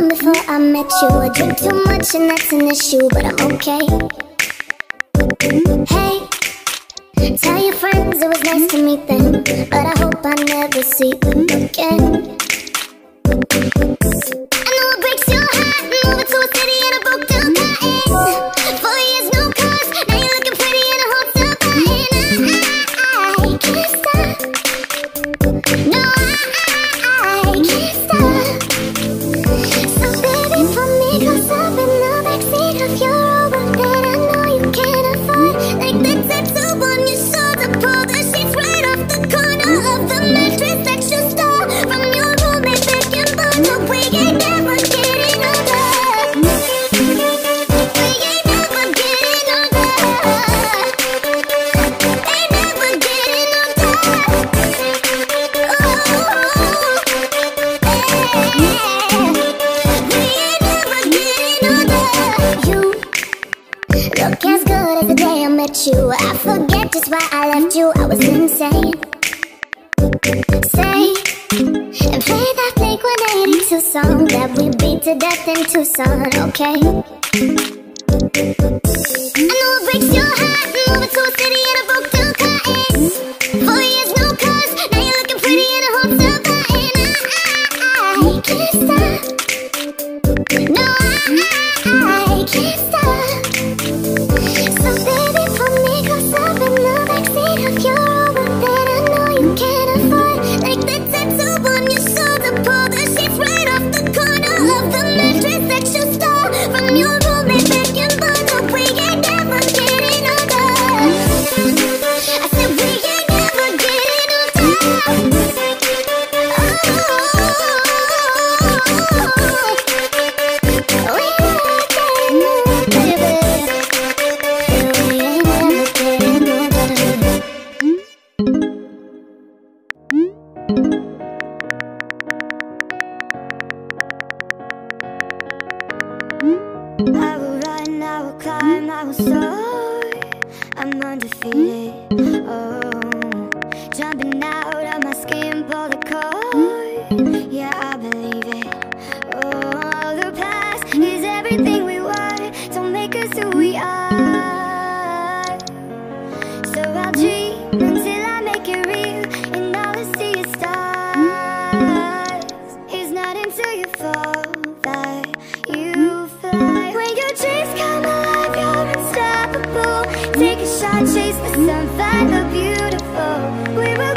before I met you. I drink too much and that's an issue, but I'm okay. Hey, tell your friends it was nice to meet them, but I hope I never see them again. I know it breaks your heart, moving to a city in a broke down car. 4 years, no cars, now you're looking pretty in a hotel bar. And I can't stop. No, I can't stop. So baby, put me close up in the backseat of your Rover that I know you can't afford. Like the tattoo on your shoulder, pull the sheets right off the corner of the mattress that you stole from your roommate back in Boston. But we ain't never getting older. We ain't never getting older. Ain't never getting older. Look as good as the day I met you. I forget just why I left you. I was insane. Say and play that Blink-182 song that we beat to death in Tucson, okay? I know it breaks your heart, moving to a city in a broke down car. 4 years, no cars, now you're looking pretty in a hotel bar. And I can't stop. No, I can't stop. So baby, put me close up in the backseat of your Rover that I know you can't afford. Like the tattoo on your shoulder, pull the sheets right off the corner of the mattress that you stole from your roommate back in Boston. We ain't never getting older. I said we ain't never getting older. I will run, I will climb, I will soar. I'm undefeated, oh. Jumping out of my skin, pull the cord. Yeah, I believe it, oh. The past is everything we were. Don't make us who we are. So I'll dream until I make it real, and all I see is stars. It's not until you fall that you fly. When your dreams come alive, you're unstoppable. Take a shot, chase the sun, find the beautiful. We're